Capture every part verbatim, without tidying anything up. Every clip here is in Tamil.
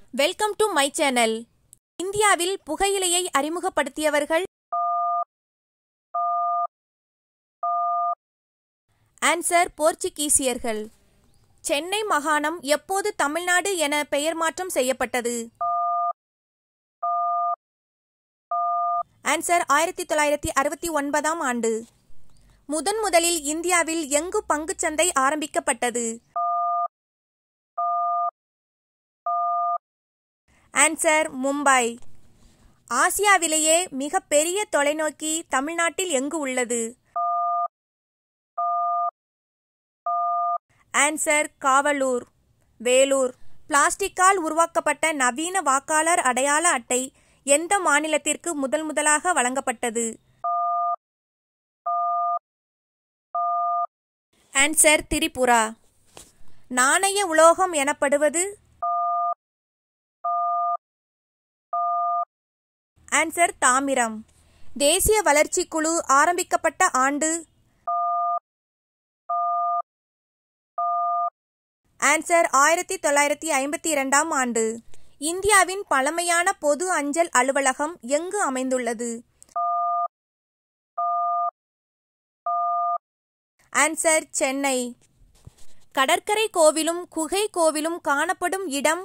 Welcome to my channel. இந்தியாவில் புகையிலையை அறிமுகப்படுத்தியவர்கள்? ஆன்சர் போர்ச்சுகீசியர்கள். சென்னை மாகாணம் எப்போது தமிழ்நாடு என பெயர் மாற்றம் செய்யப்பட்டது? ஆன்சர் ஆயிரத்தி தொள்ளாயிரத்தி அறுபத்தி ஒன்பதாம் ஆண்டு. முதன் முதலில் இந்தியாவில் எங்கு பங்குச்சந்தை ஆரம்பிக்கப்பட்டது? ஆன்சர் மும்பை. ஆசியாவிலேயே மிக பெரிய தொலைநோக்கி தமிழ்நாட்டில் எங்கு உள்ளது? ஆன்சர் காவலூர், வேலூர். பிளாஸ்டிக்கால் உருவாக்கப்பட்ட நவீன வாக்காளர் அடையாள அட்டை எந்த மாநிலத்திற்கு முதல் முதலாக வழங்கப்பட்டது? ஆன்சர் திரிபுரா. நாணய உலோகம் எனப்படுவது? ஆன்சர் தாமிரம். தேசிய வளர்ச்சி குழு ஆரம்பிக்கப்பட்ட ஆண்டு? ஆன்சர் ஆயிரத்தி தொள்ளாயிரத்தி ஐம்பத்தி இரண்டாம் ஆண்டு. இந்தியாவின் பழமையான பொது அஞ்சல் அலுவலகம் எங்கு அமைந்துள்ளது? ஆன்சர் சென்னை. கடற்கரை கோவிலும் குகை கோவிலும் காணப்படும் இடம்?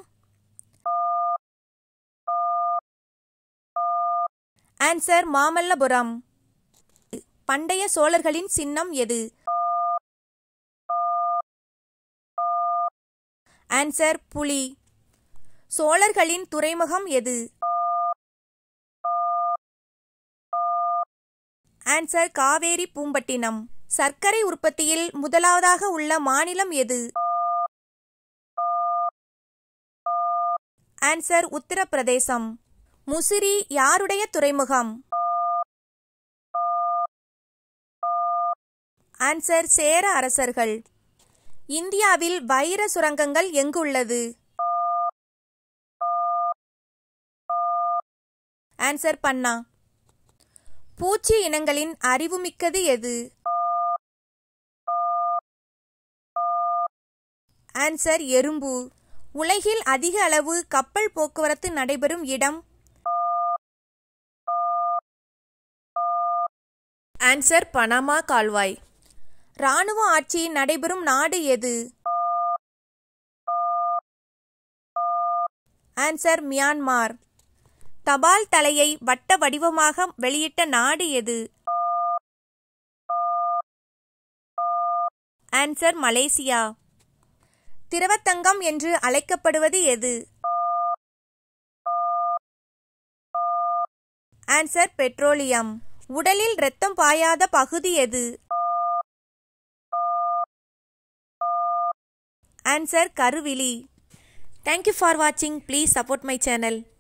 ஆன்சர் மாமல்லபுரம். பண்டைய சோழர்களின் சின்னம் எது? ஆன்சர் புலி. சோழர்களின் துறைமுகம் எது? ஆன்சர் காவேரி பூம்பட்டினம். சர்க்கரை உற்பத்தியில் முதலாவதாக உள்ள மாநிலம் எது? ஆன்சர் உத்தரப்பிரதேசம். முசிறி யாருடைய துறைமுகம்? ஆன்சர் சேர அரசர்கள். இந்தியாவில் வைர சுரங்கங்கள் எங்குள்ளது? ஆன்சர் பன்னா. பூச்சி இனங்களின் அறிவுமிக்கது எது? ஆன்சர் எறும்பு. உலகில் அதிக அளவு கப்பல் போக்குவரத்து நடைபெறும் இடம்? ஆன்சர் பனாமா கால்வாய். இராணுவ ஆட்சி நடைபெறும் நாடு எது? Answer Myanmar. தபால் தலையை வட்ட வடிவமாக வெளியிட்ட நாடு எது? Answer Malaysia. திரவத்தங்கம் என்று அழைக்கப்படுவது எது? Answer petroleum. உடலில் இரத்தம் பாயாத பகுதி எது? ஆன்சர் கருவிழி. Thank you for watching. Please support my channel.